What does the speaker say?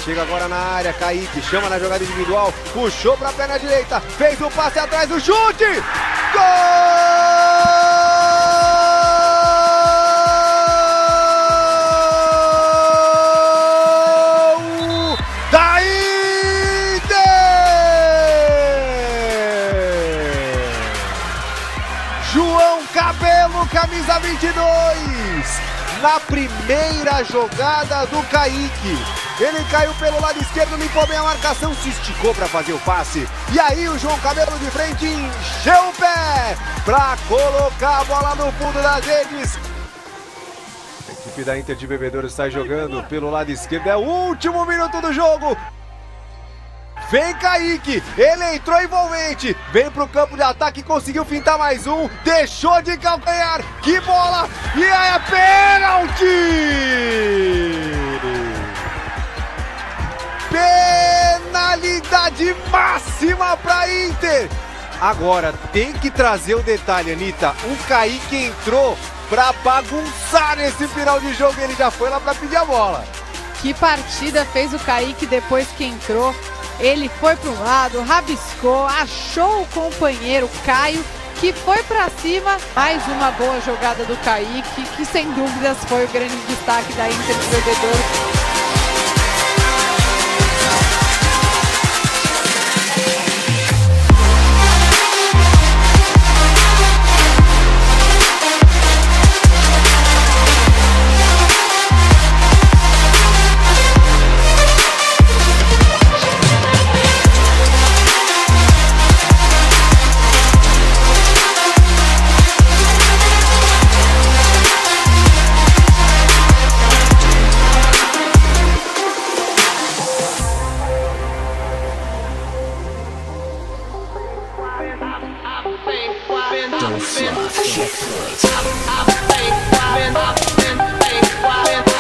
chega agora na área, Kaique chama na jogada individual, puxou para a perna direita, fez o passe atrás do chute, gol! João Cabelo, camisa 22, na primeira jogada do Kaique. Ele caiu pelo lado esquerdo, limpou bem a marcação, se esticou para fazer o passe. E aí o João Cabelo de frente encheu o pé para colocar a bola no fundo das redes. A equipe da Inter de Bebedouro está jogando pelo lado esquerdo, é o último minuto do jogo. Vem Kaique, ele entrou envolvente, vem pro campo de ataque, conseguiu fintar mais um, deixou de calcanhar, que bola, e aí é pênalti! Penalidade máxima pra Inter! Agora tem que trazer o detalhe, Anitta, o Kaique entrou pra bagunçar nesse final de jogo, ele já foi lá pra pedir a bola. Que partida fez o Kaique depois que entrou. Ele foi para um lado, rabiscou, achou o companheiro Caio, que foi para cima. Mais uma boa jogada do Kaique, que sem dúvidas foi o grande destaque da Inter de Bebedouro. Don't fluff.